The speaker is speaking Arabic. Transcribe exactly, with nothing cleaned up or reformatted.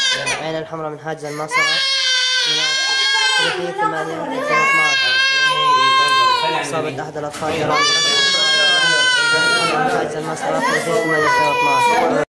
عين الحمراء من حاجز المسرح ثلاثين ثمانية ألفين واثني عشر. إصابة أحد الأطفال جراحة. عين الحمراء من حاجز المسرح ثلاثين ثمانية ألفين واثني عشر.